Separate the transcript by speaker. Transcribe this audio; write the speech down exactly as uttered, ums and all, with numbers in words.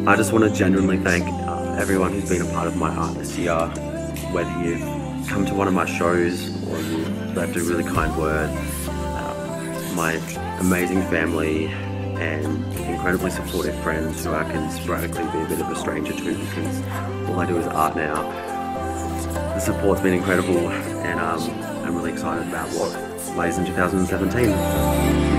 Speaker 1: I just want to genuinely thank uh, everyone who's been a part of my art this year, whether you've come to one of my shows or you left a really kind word. Uh, my amazing family and incredibly supportive friends who I can sporadically be a bit of a stranger to because all I do is art now. The support's been incredible, and um, I'm really excited about what lays in two thousand seventeen.